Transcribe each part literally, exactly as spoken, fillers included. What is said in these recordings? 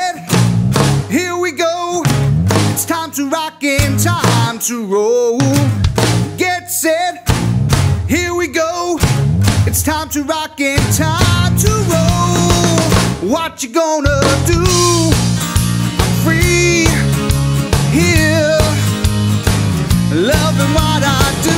set, here we go. It's time to rock and time to roll. Get set, here we go. It's time to rock and time to roll. What you gonna do? I'm free here, loving what I do.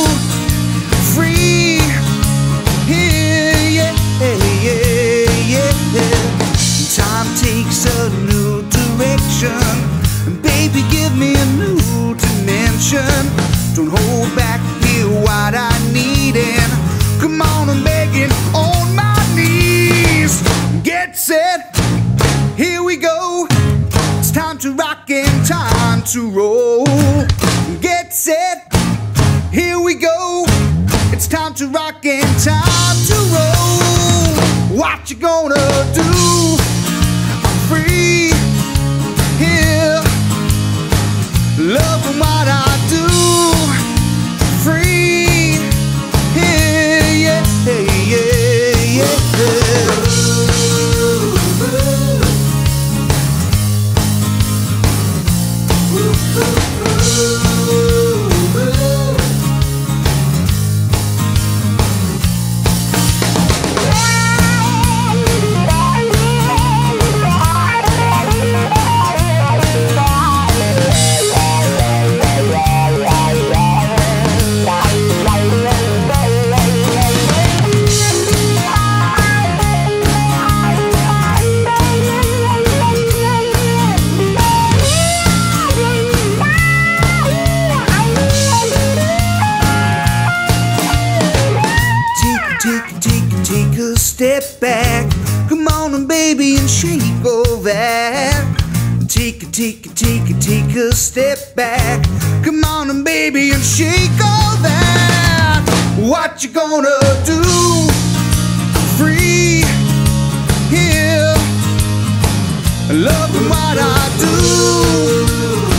Free here, yeah, yeah, yeah. Time takes a new direction, and baby, give me a new dimension. Don't hold back, hear what I need, and come on, I'm begging on my knees. Get set, here we go. It's time to rock and time to roll. Get set, here we go. It's time to rock and time to roll. What you gonna do? I'm free here, loving what I do. Free here, yeah, yeah, yeah. Take a step back, come on and baby, and shake all that. Take a, take a, take a, take a step back, come on and baby, and shake all that. What you gonna do? Free here, loving what I do.